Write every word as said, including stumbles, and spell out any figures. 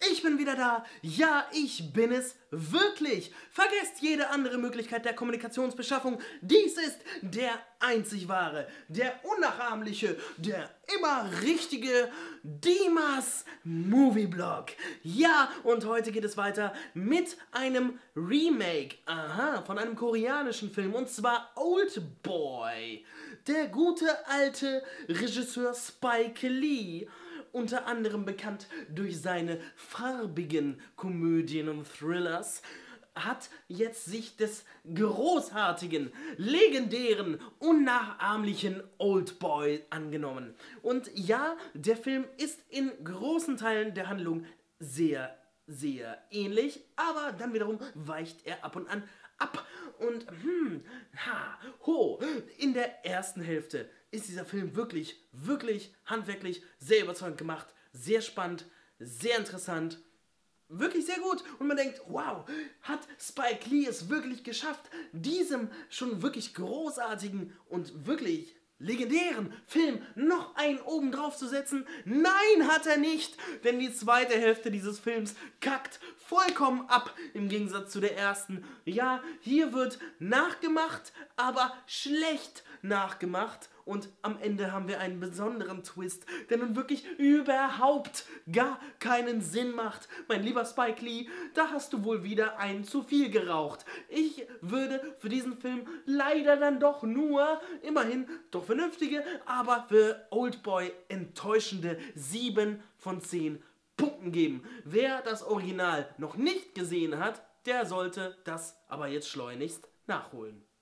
Ich bin wieder da. Ja, ich bin es wirklich. Vergesst jede andere Möglichkeit der Kommunikationsbeschaffung. Dies ist der einzig wahre, der unnachahmliche, der immer richtige Dimas Movieblog. Ja, und heute geht es weiter mit einem Remake, aha, von einem koreanischen Film, und zwar Oldboy. Der gute alte Regisseur Spike Lee, unter anderem bekannt durch seine farbigen Komödien und Thrillers, hat jetzt sich des großartigen, legendären, unnachahmlichen Oldboy angenommen. Und ja, der Film ist in großen Teilen der Handlung sehr, sehr ähnlich, aber dann wiederum weicht er ab und an ab. Und hm, ha, ho, in der ersten Hälfte ist dieser Film wirklich, wirklich handwerklich sehr überzeugend gemacht, sehr spannend, sehr interessant, wirklich sehr gut. Und man denkt, wow, hat Spike Lee es wirklich geschafft, diesem schon wirklich großartigen und wirklich legendären Film noch einen oben drauf zu setzen? Nein, hat er nicht, denn die zweite Hälfte dieses Films kackt vollkommen ab im Gegensatz zu der ersten. Ja, hier wird nachgemacht, aber schlecht nachgemacht, und am Ende haben wir einen besonderen Twist, der nun wirklich überhaupt gar keinen Sinn macht. Mein lieber Spike Lee, da hast du wohl wieder einen zu viel geraucht. Ich würde für diesen Film leider dann doch nur, immerhin doch vernünftige, aber für Oldboy enttäuschende sieben von zehn Punkten geben. Wer das Original noch nicht gesehen hat, der sollte das aber jetzt schleunigst nachholen.